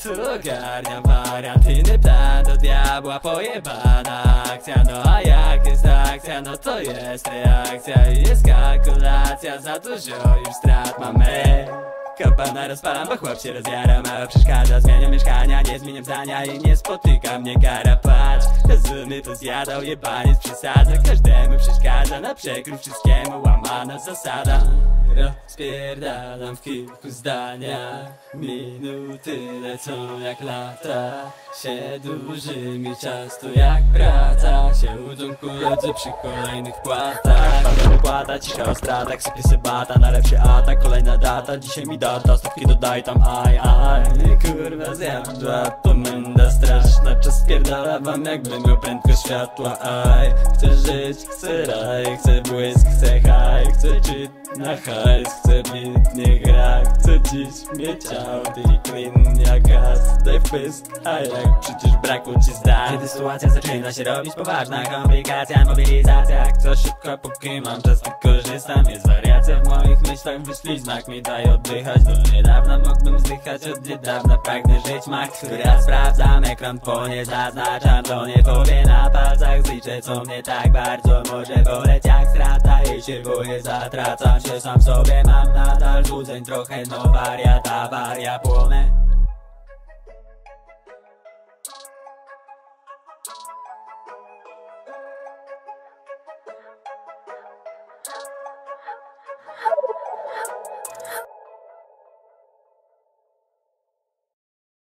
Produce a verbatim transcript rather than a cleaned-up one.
tu ogarniam wariant. Inny plan do diabła, pojebana akcja. No a jak jest akcja, no to jest reakcja. I jest kalkulacja, za dużo już strat mamy. Kopana rozpalam, bo chłop się rozjara. Mało przeszkadza, zmieniam mieszkania, nie zmieniam zdania i nie spotyka mnie kara. Patrz, rozumy to zjadał, jebaniec przesadza. Każdemu przeszkadza, na przekór wszystkiemu łamana zasada. Rozpierdalam w kilku zdaniach, minuty lecą jak lata. Się dłuży mi czas, to jak praca. Się uczą koledzy przy kolejnych płatach. Pada wypłata, cisza o stratach, sypie se bata na lepszy atak, kolejna data. Dzisiaj mi data, stówki dodaj tam, aj, aj. Kurwa zjadła, to menda straszna. Czas spierdala wam jakbym miał prędkość światła, aj. Chcę żyć, chcę raj, chcę błysk, chcę haj. Chcę czyt na hajs, chcę bit, nie gra. Chcę dziś mieć auty i clean jak gaz. Daj wpysk, a jak przecież braku ci zdań. Kiedy sytuacja zaczyna się robić poważna, komplikacja, mobilizacja. Jak coś szybko, póki mam czas, wykorzystam. Jest wariacja w moich myślach, wyślij znak, mi daj oddychać. Do niedawna mógłbym zdychać, od niedawna pragnę żyć mak. Który raz sprawdzam, ekran płonie, zaznaczam, to nie powie na palcach. Zliczę co mnie tak bardzo może boleć jak strata. I się boję, zatracam się sam sobie, mam nadal złudzeń trochę. No wariata, waria płonę.